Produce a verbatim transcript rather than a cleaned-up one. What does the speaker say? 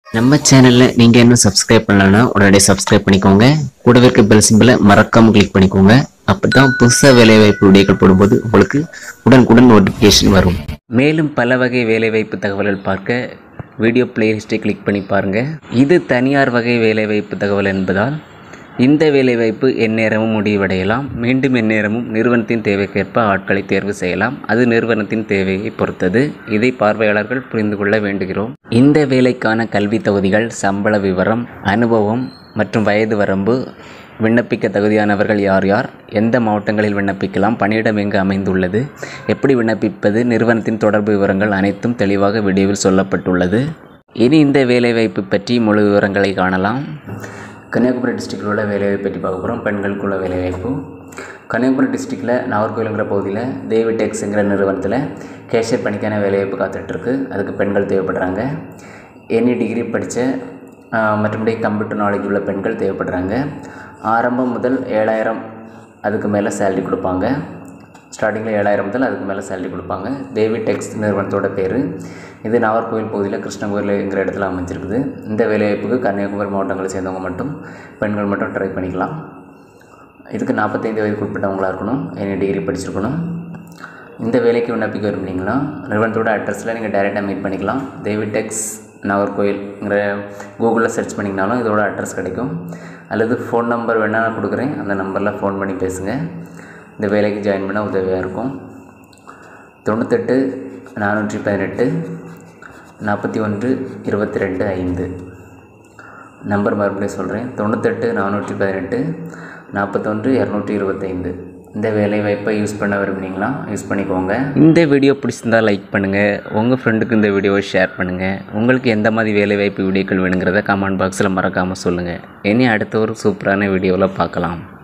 நம்ம சேனல்ல நீங்க இன்னும் சப்ஸ்கிரைப் பண்ணலன்னா உடனே சப்ஸ்கிரைப் பண்ணிக்கோங்க. கூடவே இருக்க பெல் சிம்பிளை மறக்காம கிளிக் பண்ணிக்கோங்க. அப்பதான் புதுசா வேலைவாய்ப்பு வீடியோக்கள் போடும்போது உங்களுக்கு உடனுக்குடன் நோட்டிபிகேஷன் வரும். மேலும் பல வகை வேலைவாய்ப்பு தகவல்கள் பார்க்க வீடியோ பிளேலிஸ்ட்டை கிளிக் பண்ணி பாருங்க. இது தனியார் வகை வேலைவாய்ப்பு தகவல் என்பதால் இந்த வேலைவாய்ப்பு எந்நேரமும் முடிவடையலாம். மீண்டும் எந்நேரமும் நிறுவனத்தின் தேவைக்கேற்ப ஆட்களை தேர்வு செய்யலாம். அது நிறுவனத்தின் தேவையை பொறுத்தது. இதை பார்வையாளர்கள் புரிந்து கொள்ள வேண்டுகிறோம். இந்த வேலைக்கான கல்வி தகுதிகள், சம்பள விவரம், அனுபவம் மற்றும் வயது வரம்பு, விண்ணப்பிக்க தகுதியானவர்கள் யார் யார், எந்த மாவட்டங்களில் விண்ணப்பிக்கலாம், பணியிடம் எங்கு அமைந்துள்ளது, எப்படி விண்ணப்பிப்பது, நிறுவனத்தின் தொடர்பு விவரங்கள் அனைத்தும் தெளிவாக வீடியோவில் சொல்லப்பட்டுள்ளது. இனி இந்த வேலைவாய்ப்பு பற்றி முழு விவரங்களை காணலாம். கன்னியாகுமரி டிஸ்ட்ரிக்டில் உள்ள வேலைவாய்ப்பு பற்றி பார்க்க போகிறோம். பெண்களுக்குள்ள வேலைவாய்ப்பு கன்னியாகுமரி டிஸ்ட்ரிக்டில் நாகர்கோயிலுங்கிற பகுதியில் தேவி டெக்ஸுங்கிற நிறுவனத்தில் கேஷியர் பணிக்கான வேலைவாய்ப்பு காத்துட்ருக்கு. அதுக்கு பெண்கள் தேவைப்படுறாங்க. எனி டிகிரி படித்த மற்றபடி கம்ப்யூட்டர் நாலேஜ் உள்ள பெண்கள் தேவைப்படுறாங்க. ஆரம்பம் முதல் ஏழாயிரம் அதுக்கு மேலே சேலரி கொடுப்பாங்க. ஸ்டார்டிங்கில் ஏழாயிரம் முதல் அதுக்கு மேலே சேலரி கொடுப்பாங்க. தேவி டெக்ஸ் நிறுவனத்தோட பேர். இது நாகர்கோவில் பகுதியில் கிருஷ்ணகோயிலுங்கிற இடத்துல அமைஞ்சிருக்குது. இந்த வேலைவாய்ப்புக்கு கன்னியாகுமரி மாவட்டங்களை சேர்ந்தவங்க மட்டும் பெண்கள் மட்டும் ட்ரை பண்ணிக்கலாம். இதுக்கு நாற்பத்தைந்து வயதுக்கு உட்பட்டவங்களாக இருக்கணும். எனி டிகிரி படிச்சிருக்கணும். இந்த வேலைக்கு விண்ணப்பிக்க விரும்புனீங்கன்னா நிறுவனத்தோட அட்ரஸில் நீங்கள் டைரெக்டாக மீட் பண்ணிக்கலாம். தேவி டெக்ஸ் நாகர்கோயில்ங்கிற கூகுளில் சர்ச் பண்ணிங்கனாலும் இதோட அட்ரஸ் கிடைக்கும். அல்லது ஃபோன் நம்பர் வேணால் நான் கொடுக்குறேன். அந்த நம்பரில் ஃபோன் பண்ணி பேசுங்க. இந்த வேலைக்கு ஜாயின் பண்ண உதவியாக இருக்கும். தொண்ணூத்தெட்டு நானூற்றி பதினெட்டு நாற்பத்தி ஒன்று இருபத்தி ரெண்டு ஐந்து நம்பர் மறுபடியும் சொல்கிறேன். தொண்ணூத்தெட்டு நானூற்றி பதினெட்டு நாற்பத்தொன்று இரநூற்றி இருபத்தைந்து. இந்த வேலைவாய்ப்பை யூஸ் பண்ண விரும்புனீங்களா யூஸ் பண்ணிக்கோங்க. இந்த வீடியோ பிடிச்சிருந்தால் லைக் பண்ணுங்கள். உங்கள் ஃப்ரெண்டுக்கு இந்த வீடியோவை ஷேர் பண்ணுங்கள். உங்களுக்கு எந்த மாதிரி வேலைவாய்ப்பு வீடியோக்கள் வேணுங்கிறத கமெண்ட் பாக்ஸில் மறக்காமல் சொல்லுங்கள். இனி அடுத்த ஒரு சூப்பரான வீடியோவில் பார்க்கலாம்.